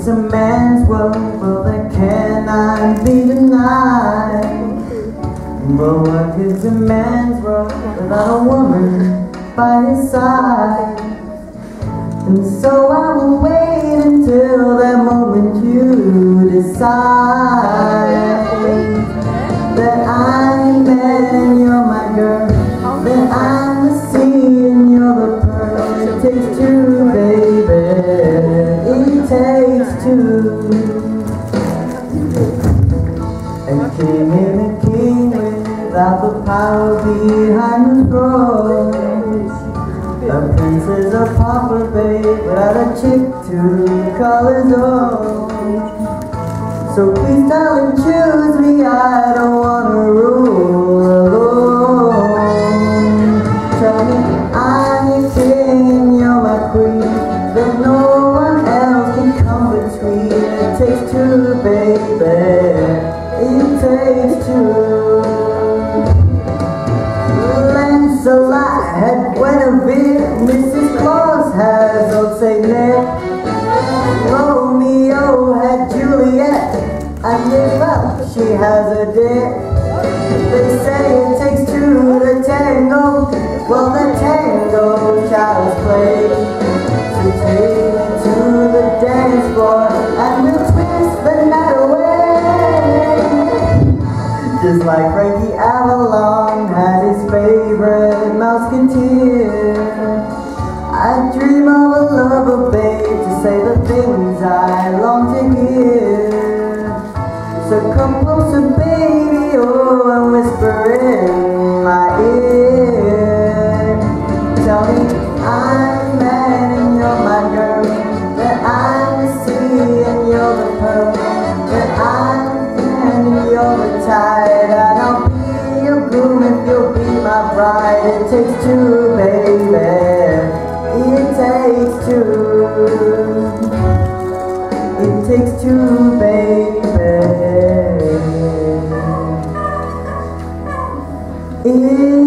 it's a man's world, well that cannot be denied. But what is a man's world without a woman by his side? And so I will wait until that moment you decide that I'm the man and you're my girl, that I'm the sea and you're the pearl. It takes two, baby, it takes two. A king and a king without the power behind the throne. A prince is a pauper, babe, without a chick to call his own. So please darling, choose me, I don't wanna rule alone. Tell me I'm your king, you're my queen, that no one else can come between. It takes two, baby, it takes two. Lancelot had Guinevere, Mrs. Claus has old Saint Nick, Romeo had Juliet, and well, she has a dick. They say it takes two to tango, well the tango child's play. So take me to the dance floor and we'll twist the night away. Just like Frankie Avalon had his favorite Mouseketeer, I dream of a lover, babe, to say the things I long to hear. So come closer, baby, oh, and whisper in my ear. Tell me I'm the man and you're my girl, that I'm the sea and you're the pearl, that I'm the man and you're the tide, and I'll be your groom if you'll be my bride. It takes two, baby, it takes two. It takes two, baby.